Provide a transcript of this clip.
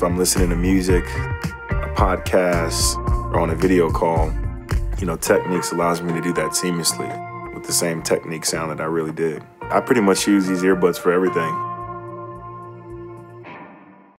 I'm listening to music, a podcast, or on a video call, you know, Technics allows me to do that seamlessly with the same technique sound that I really did. I pretty much use these earbuds for everything.